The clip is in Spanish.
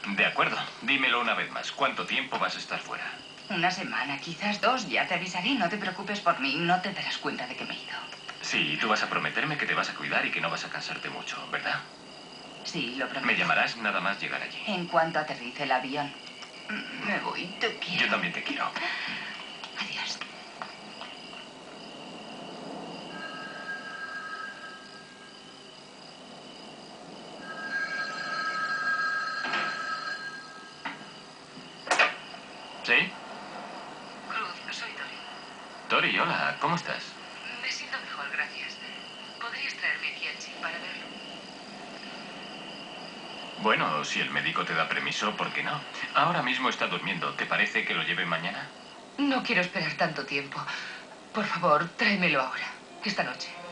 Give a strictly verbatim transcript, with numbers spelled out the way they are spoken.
De acuerdo. Dímelo una vez más. ¿Cuánto tiempo vas a estar fuera? Una semana, quizás dos. Ya te avisaré. No te preocupes por mí. No te darás cuenta de que me he ido. Sí, y tú vas a prometerme que te vas a cuidar y que no vas a cansarte mucho, ¿verdad? Sí, lo prometo. Me llamarás nada más llegar allí. En cuanto aterrice el avión. Me voy. Te quiero. Yo también te quiero. Adiós. ¿Sí? Cruz, soy Tori. Tori, hola. ¿Cómo estás? Me siento mejor, gracias. ¿Podrías traerme aquí al chip para verlo? Bueno, si el médico te da permiso, ¿por qué no? Ahora mismo está durmiendo. ¿Te parece que lo lleve mañana? No quiero esperar tanto tiempo. Por favor, tráemelo ahora, esta noche.